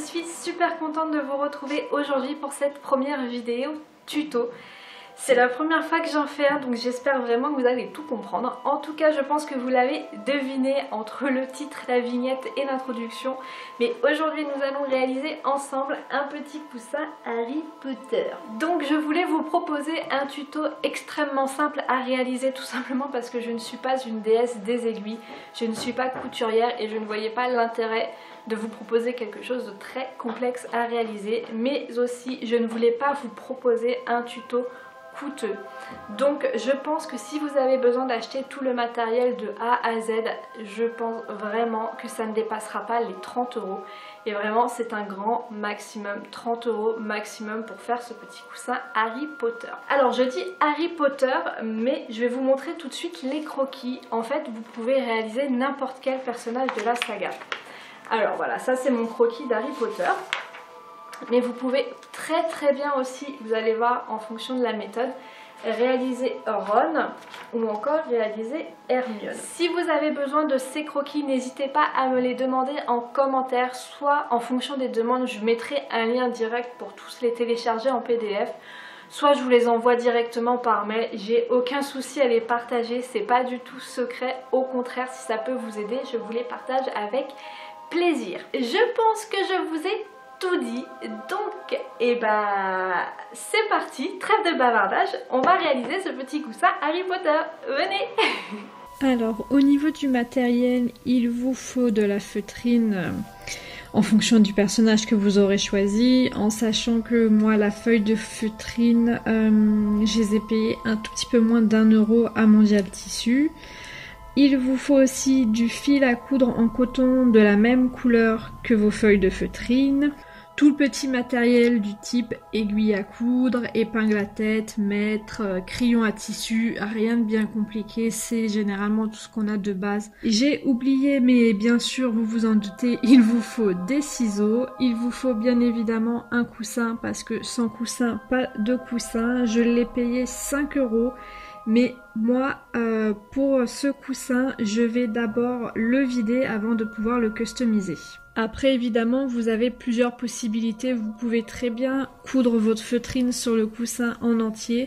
suis super contente de vous retrouver aujourd'hui pour cette première vidéo tuto. C'est la première fois que j'en fais un, donc j'espère vraiment que vous allez tout comprendre. En tout cas, je pense que vous l'avez deviné entre le titre, la vignette et l'introduction. Mais aujourd'hui, nous allons réaliser ensemble un petit coussin Harry Potter. Donc je voulais vous proposer un tuto extrêmement simple à réaliser, tout simplement parce que je ne suis pas une déesse des aiguilles. Je ne suis pas couturière et je ne voyais pas l'intérêt de vous proposer quelque chose de très complexe à réaliser. Mais aussi, je ne voulais pas vous proposer un tuto coûteux. Donc je pense que si vous avez besoin d'acheter tout le matériel de A à Z, je pense vraiment que ça ne dépassera pas les 30 €. Et vraiment c'est un grand maximum, 30 € maximum pour faire ce petit coussin Harry Potter. Alors je dis Harry Potter, mais je vais vous montrer tout de suite les croquis. En fait vous pouvez réaliser n'importe quel personnage de la saga. Alors voilà, ça c'est mon croquis d'Harry Potter. Mais vous pouvez très bien aussi, vous allez voir en fonction de la méthode, réaliser Ron ou encore réaliser Hermione. Si vous avez besoin de ces croquis, n'hésitez pas à me les demander en commentaire, soit en fonction des demandes, je mettrai un lien direct pour tous les télécharger en PDF, soit je vous les envoie directement par mail. J'ai aucun souci à les partager, c'est pas du tout secret, au contraire si ça peut vous aider, je vous les partage avec plaisir. Je pense que je vous ai tout dit, donc c'est parti, trêve de bavardage, on va réaliser ce petit coussin Harry Potter, venez. Alors au niveau du matériel, il vous faut de la feutrine en fonction du personnage que vous aurez choisi, en sachant que moi la feuille de feutrine, je les ai payées un tout petit peu moins d'1 € à Mondial Tissu. Il vous faut aussi du fil à coudre en coton de la même couleur que vos feuilles de feutrine. Tout le petit matériel du type aiguille à coudre, épingle à tête, mètre, crayon à tissu, rien de bien compliqué, c'est généralement tout ce qu'on a de base. J'ai oublié, mais bien sûr vous vous en doutez, il vous faut des ciseaux, il vous faut bien évidemment un coussin parce que sans coussin, pas de coussin. Je l'ai payé 5 €. Mais moi, pour ce coussin, je vais d'abord le vider avant de pouvoir le customiser. Après, évidemment, vous avez plusieurs possibilités. Vous pouvez très bien coudre votre feutrine sur le coussin en entier.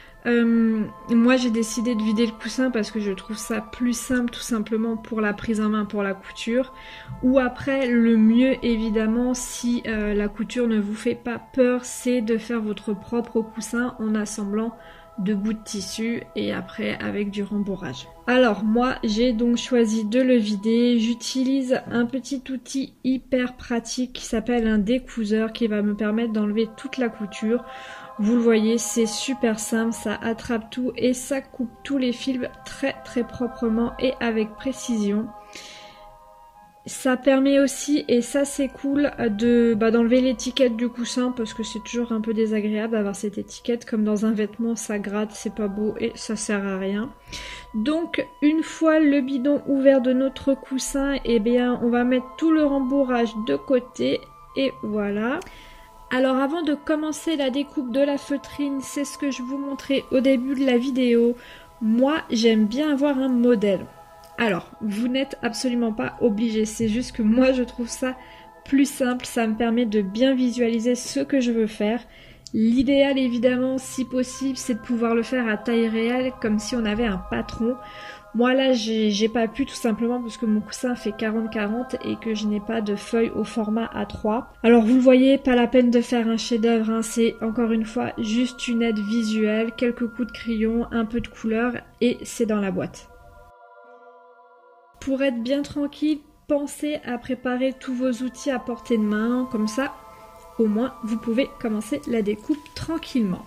Moi, j'ai décidé de vider le coussin parce que je trouve ça plus simple, tout simplement pour la prise en main, pour la couture. Ou après, le mieux, évidemment, si la couture ne vous fait pas peur, c'est de faire votre propre coussin en assemblant de bouts de tissu et après avec du rembourrage. Alors moi j'ai donc choisi de le vider. J'utilise un petit outil hyper pratique qui s'appelle un découseur qui va me permettre d'enlever toute la couture. Vous le voyez, c'est super simple, ça attrape tout et ça coupe tous les fils très proprement et avec précision. Ça permet aussi, et ça c'est cool, d'enlever l'étiquette du coussin parce que c'est toujours un peu désagréable d'avoir cette étiquette, comme dans un vêtement ça gratte, c'est pas beau et ça sert à rien. Donc une fois le bidon ouvert de notre coussin, on va mettre tout le rembourrage de côté et voilà. Alors avant de commencer la découpe de la feutrine, c'est ce que je vous montrais au début de la vidéo, moi j'aime bien avoir un modèle. Alors, vous n'êtes absolument pas obligé, c'est juste que moi je trouve ça plus simple, ça me permet de bien visualiser ce que je veux faire. L'idéal évidemment, si possible, c'est de pouvoir le faire à taille réelle, comme si on avait un patron. Moi là, j'ai pas pu tout simplement parce que mon coussin fait 40-40 et que je n'ai pas de feuille au format A3. Alors vous le voyez, pas la peine de faire un chef-d'œuvre, hein, c'est encore une fois juste une aide visuelle, quelques coups de crayon, un peu de couleur et c'est dans la boîte. Pour être bien tranquille, pensez à préparer tous vos outils à portée de main, comme ça, au moins, vous pouvez commencer la découpe tranquillement.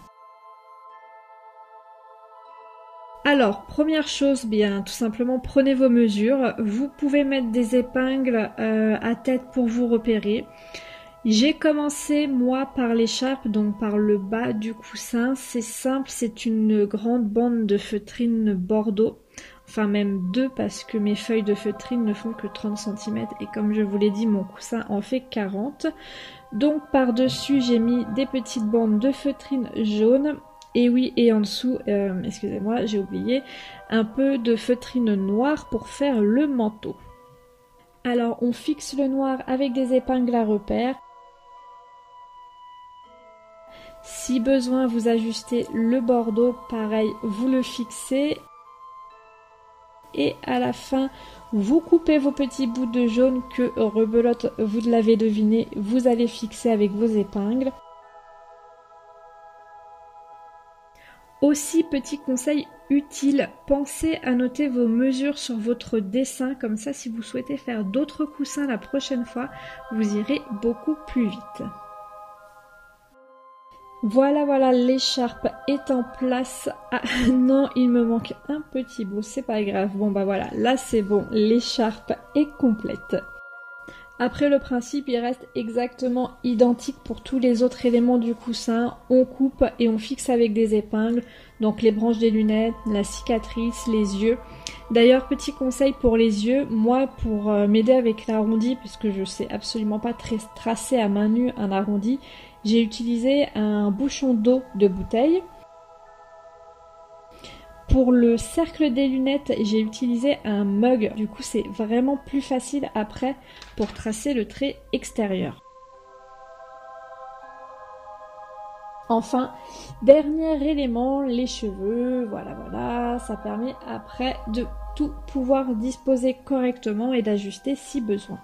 Alors, première chose, tout simplement, prenez vos mesures. Vous pouvez mettre des épingles à tête pour vous repérer. J'ai commencé, moi, par l'écharpe, donc par le bas du coussin. C'est simple, c'est une grande bande de feutrine bordeaux. Enfin même 2 parce que mes feuilles de feutrine ne font que 30 cm et comme je vous l'ai dit mon coussin en fait 40. Donc par dessus j'ai mis des petites bandes de feutrine jaune et oui et en dessous, excusez-moi j'ai oublié, un peu de feutrine noire pour faire le manteau. Alors on fixe le noir avec des épingles à repère. Si besoin, vous ajustez le bordeaux, pareil, vous le fixez. Et à la fin, vous coupez vos petits bouts de jaune que rebelote, vous l'avez deviné, vous allez fixer avec vos épingles. Aussi, petit conseil utile, pensez à noter vos mesures sur votre dessin, comme ça si vous souhaitez faire d'autres coussins la prochaine fois, vous irez beaucoup plus vite. Voilà, l'écharpe est en place. Ah non, il me manque un petit bout, c'est pas grave. Bon bah voilà, là c'est bon, l'écharpe est complète. Après le principe, il reste exactement identique pour tous les autres éléments du coussin. On coupe et on fixe avec des épingles, donc les branches des lunettes, la cicatrice, les yeux. D'ailleurs, petit conseil pour les yeux, moi pour m'aider avec l'arrondi, puisque je sais absolument pas tracer à main nue un arrondi, j'ai utilisé un bouchon d'eau de bouteille. Pour le cercle des lunettes, j'ai utilisé un mug. Du coup, c'est vraiment plus facile après pour tracer le trait extérieur. Enfin, dernier élément, les cheveux. Voilà, ça permet après de tout pouvoir disposer correctement et d'ajuster si besoin.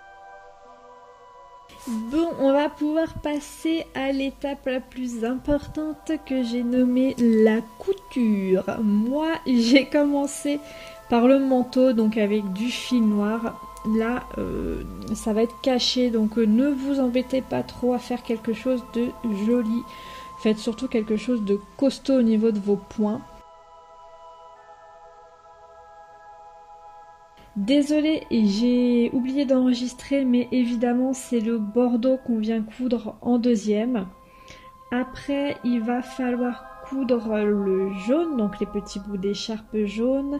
Bon, on va pouvoir passer à l'étape la plus importante que j'ai nommée la couture. Moi, j'ai commencé par le manteau, donc avec du fil noir. Là, ça va être caché, donc ne vous embêtez pas trop à faire quelque chose de joli. Faites surtout quelque chose de costaud au niveau de vos poings. Désolée, j'ai oublié d'enregistrer, mais évidemment c'est le bordeaux qu'on vient coudre en deuxième. Après, il va falloir coudre le jaune, donc les petits bouts d'écharpe jaune.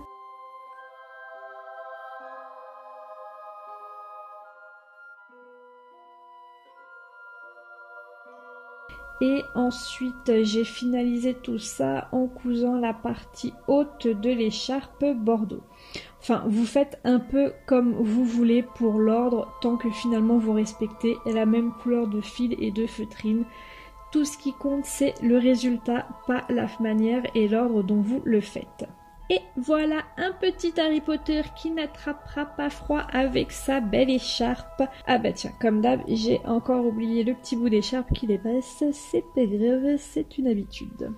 Et ensuite, j'ai finalisé tout ça en cousant la partie haute de l'écharpe bordeaux. Enfin, vous faites un peu comme vous voulez pour l'ordre, tant que finalement vous respectez la même couleur de fil et de feutrine. Tout ce qui compte, c'est le résultat, pas la manière et l'ordre dont vous le faites. Et voilà un petit Harry Potter qui n'attrapera pas froid avec sa belle écharpe. Ah bah tiens, comme d'hab, j'ai encore oublié le petit bout d'écharpe qui dépasse. C'est pas grave, c'est une habitude.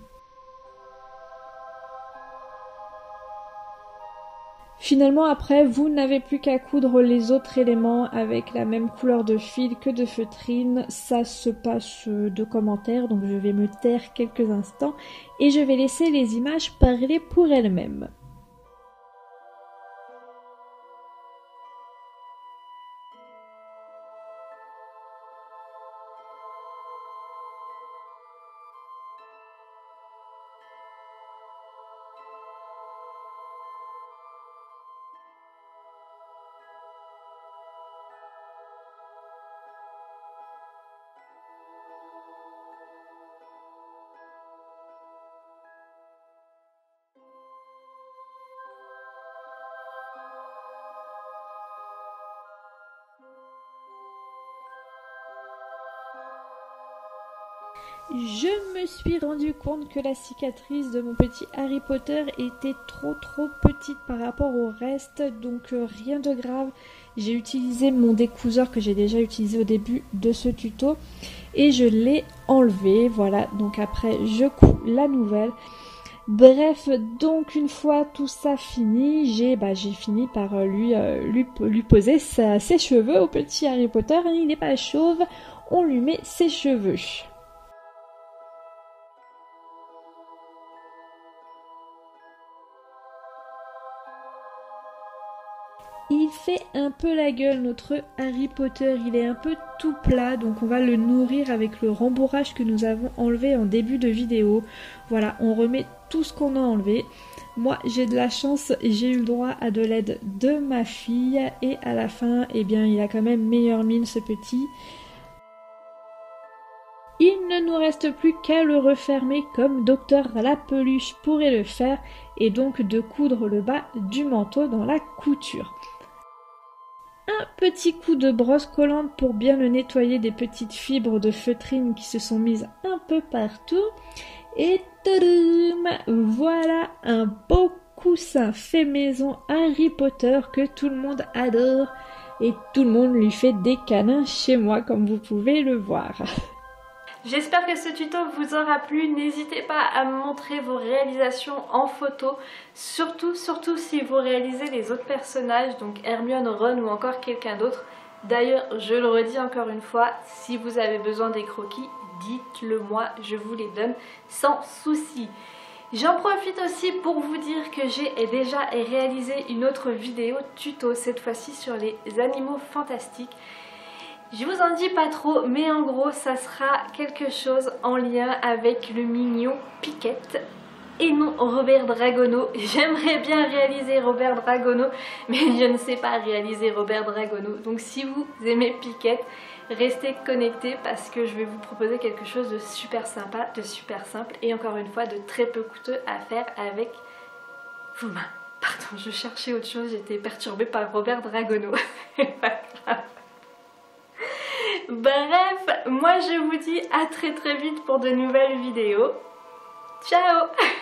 Finalement, après, vous n'avez plus qu'à coudre les autres éléments avec la même couleur de fil que de feutrine. Ça se passe de commentaires, donc je vais me taire quelques instants et je vais laisser les images parler pour elles-mêmes. Je me suis rendu compte que la cicatrice de mon petit Harry Potter était trop petite par rapport au reste, donc rien de grave. J'ai utilisé mon découseur que j'ai déjà utilisé au début de ce tuto et je l'ai enlevé. Voilà, donc après je couds la nouvelle. Bref, donc une fois tout ça fini, j'ai fini par lui poser ses cheveux au petit Harry Potter. Il n'est pas chauve, on lui met ses cheveux. Il fait un peu la gueule notre Harry Potter, il est un peu tout plat, donc on va le nourrir avec le rembourrage que nous avons enlevé en début de vidéo. Voilà, on remet tout ce qu'on a enlevé. Moi j'ai de la chance, j'ai eu le droit à de l'aide de ma fille et à la fin, eh bien il a quand même meilleure mine ce petit. Il ne nous reste plus qu'à le refermer comme Docteur Lapeluche pourrait le faire et donc de coudre le bas du manteau dans la couture. un petit coup de brosse collante pour bien le nettoyer des petites fibres de feutrine qui se sont mises un peu partout. Et tadam, voilà un beau coussin fait maison Harry Potter que tout le monde adore et tout le monde lui fait des câlins chez moi comme vous pouvez le voir. J'espère que ce tuto vous aura plu, n'hésitez pas à me montrer vos réalisations en photo, surtout si vous réalisez les autres personnages, donc Hermione, Ron ou encore quelqu'un d'autre. D'ailleurs, je le redis encore une fois, si vous avez besoin des croquis, dites-le moi, je vous les donne sans souci. J'en profite aussi pour vous dire que j'ai déjà réalisé une autre vidéo tuto, cette fois-ci sur les animaux fantastiques. Je vous en dis pas trop, mais en gros ça sera quelque chose en lien avec le mignon Piquette et non Robert Dragono. J'aimerais bien réaliser Robert Dragono, mais je ne sais pas réaliser Robert Dragono. Donc si vous aimez Piquette, restez connectés parce que je vais vous proposer quelque chose de super sympa, de super simple et encore une fois de très peu coûteux à faire avec vos mains. Pardon, je cherchais autre chose, j'étais perturbée par Robert Dragono. Bref, moi je vous dis à très vite pour de nouvelles vidéos. Ciao!